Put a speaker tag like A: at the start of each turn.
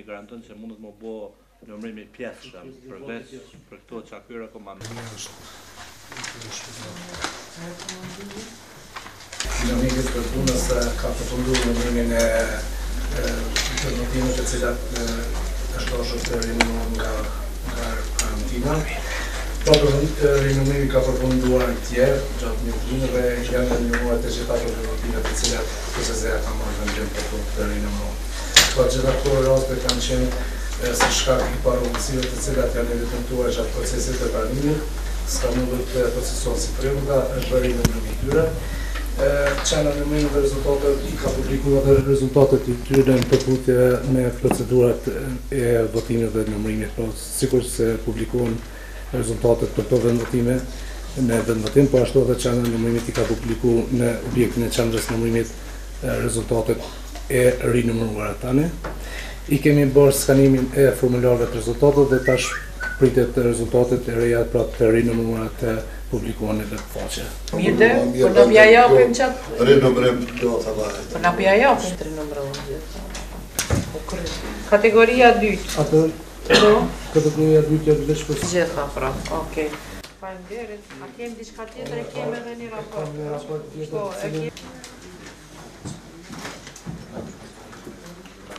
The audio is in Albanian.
A: garanton që mundet më bo numërimi pjesëshëm, përveç për këto që ky rekomandon.
B: Dinamikës për punës ka përfunduar numërimin e permitimeve të cilat është dashur të rinumërohen nga karantina. Rinumërimi ka përfunduar tjerë gjatë një vit dhe janë rinumëruar të gjitha permitimet të cilat PSZ ka marrë vendim për të rinumëruar. Gjitha këto raste kanë qenë si shkak i parëndësive të cilat janë evidentuar gjatë procesit të pranimit, s'ka mundur të procesuar si premta, është bërë numërimi i tyre. Qena numërimi dhe rezultatet i ka publikuar dhe rezultatet i tyre në përputhje me procedurat e votimit dhe numërimit, po sikur se publikohen rezultatet për të vendvotime në vendvotim, po ashtu edhe qena numërimit i ka publikuar në objektin e qendrës numërimit rezultatet e rinumëruara tani. I kemi bërë skanimin e formularëve të rezultateve dhe tash pritet rezultatet e reja pra të rinumëruara të publikohen në webfaqe.
C: Mirë, po na pja japim çat.
D: Rinumërim do ta bëj.
C: Po na pja japim të rinumërohen gjithë. Kategoria 2.
B: Atë kategoria 2 që veç për
C: Gjitha pra. Okej. Faleminderit. A kemi diçka tjetër? Kemi edhe një raport.
B: një raport tjetër.